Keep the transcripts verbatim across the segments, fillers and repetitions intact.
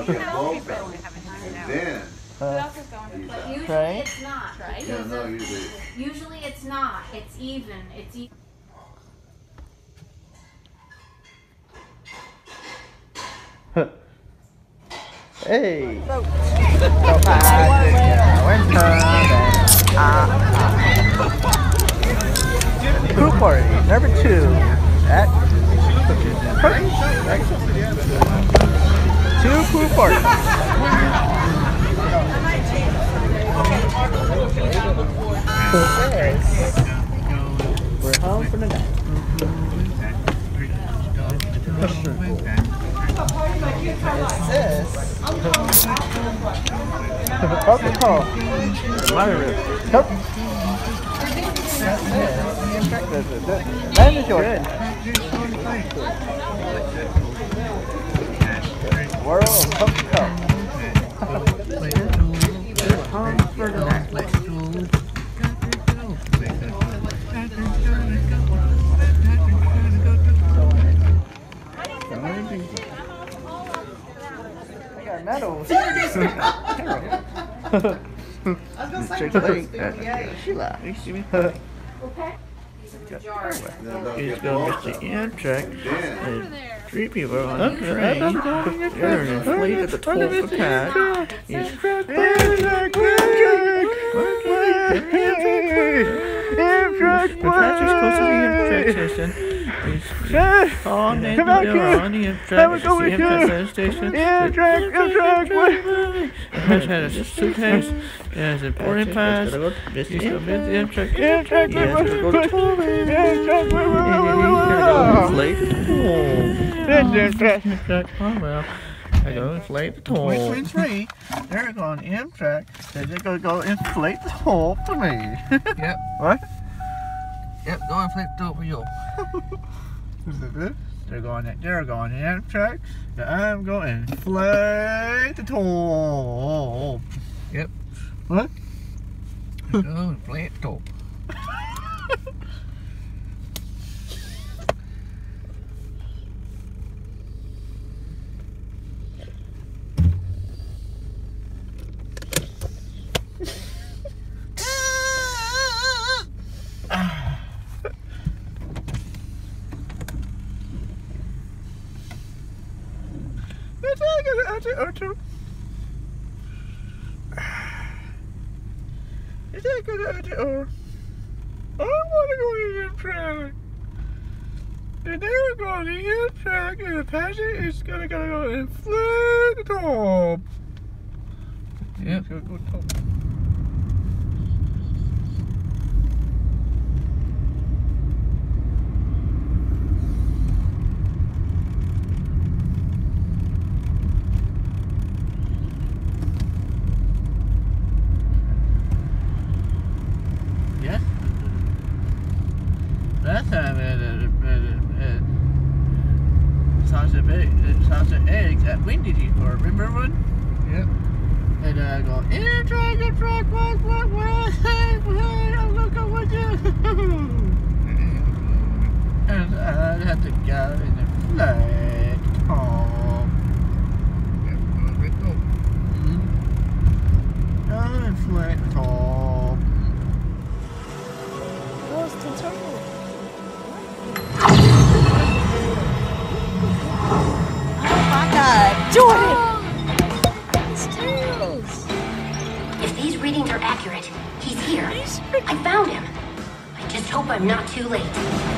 get both of them. And then, Uh, But usually Right? it's not, right? yeah, no, usually. Usually it's not. It's even. It's even. Hey! So fast, going ah, ah. Crew party number two at two crew parties. We're home for the night. It says alcohol. Nope. That's it. That is yours. World of Coca-Cola. Home for the night. I got medals. I was going to say, Sheila. You see me? Okay. Then they'll He's get going both to of the them. Amtrak. Then, And three people are on the train. They're inflated at the top of the pack. He's Amtrak, Patrick's close to the Amtrak station. He's on the on the Amtrak. It's the Amtrak station. Amtrak, Amtrak, Patrick had a suitcase. He has a boarding pass. He's going to the Amtrak. Amtrak, He has to go to Tollman. And then he's going to go inflate the toll. Amtrak, oh well. I go inflate the toll. Wait, wait, wait. They're going Amtrak. They're going to go inflate the toll for me. Yep. What? Yep, go inflate the toll for you. They're going. They're going Amtrak. I'm going to inflate the toll. Yep. What? Go inflate the toll. Is that good idea? Or I want to go to Amtrak. And they're going to Amtrak, and the passenger is gonna go and fly the top. Yep. Go, go top. Yes. Last time at uh, uh, sausage egg, sausage eggs at Windy Depot. Remember one? Yep. And I go, Amtrak, Amtrak, walk, walk, walk, hey, hey, I'm looking with you. And I had to go in the flat top. Go in flat top. Ghost and turtle. Oh my God, Jordan! It's tails. If these readings are accurate, he's here. I found him. I just hope I'm not too late.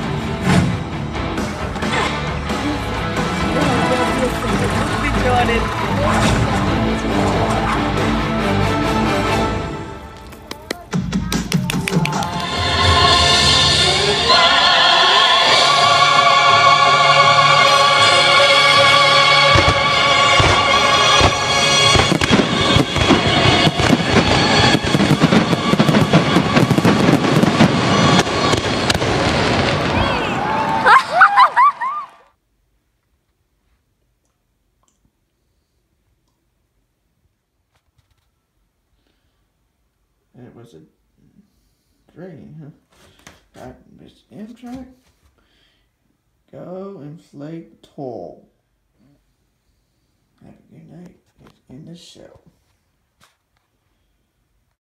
It was a dream, huh? Right, Miss Amtrak. Go inflate the toll. Have a good night. show.